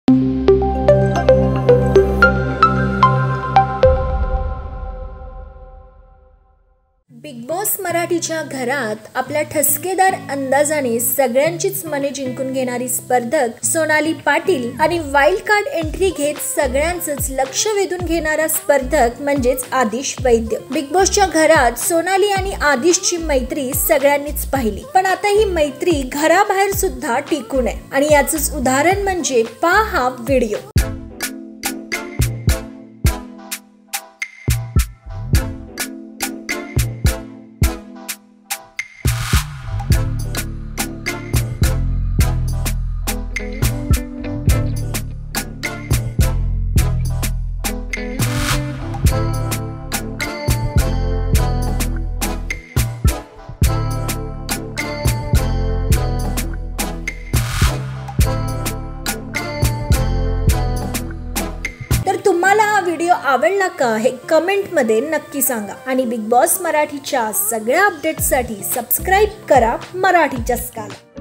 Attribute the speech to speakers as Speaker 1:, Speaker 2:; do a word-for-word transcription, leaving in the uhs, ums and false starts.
Speaker 1: Big boss मराठीच्या घरात आपल्या ठसकेदार अंदाजाने सगळ्यांचीच मने जिंकून घेणारी स्पर्धक सोनाली पाटील आणि वाईल्ड कार्ड एंट्री घेत सगळ्यांचंच लक्ष वेधून घेणारा स्पर्धक म्हणजेच आदिश वैद्य। बिग बॉसच्या घरात सोनाली आणि आदिशची मैत्री सगळ्यांनीच पाहिली, पण आता ही मैत्री घराबाहेर सुद्धा टिकून आहे आणि याचंच उदाहरण म्हणजे पहा हा व्हिडिओ। तुम्हाला हा व्हिडिओ आवडला का हे कमेंट मध्ये नक्की सांगा आणि बिग बॉस मराठीच्या सगळ्या अपडेट्ससाठी सबस्क्राइब करा मराठी चस्काला।